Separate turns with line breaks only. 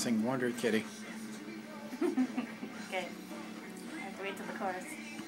Sing Wonder Kitty.
Okay. I have to wait till the chorus.